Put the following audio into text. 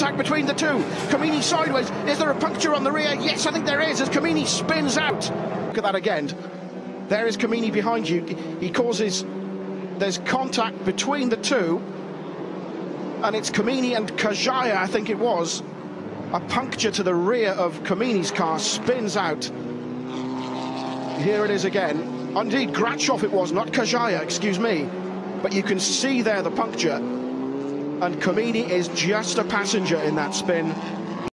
contact between the two. Comini sideways. Is there a puncture on the rear? Yes, I think there is, as Comini spins out. Look at that again. There is Comini behind you. He causes... There's contact between the two. And it's Comini and Kajaya, I think it was. A puncture to the rear of Comini's car, spins out. Here it is again. Indeed, Gratchov it was, not Kajaya, excuse me. But you can see there the puncture. And Comini is just a passenger in that spin.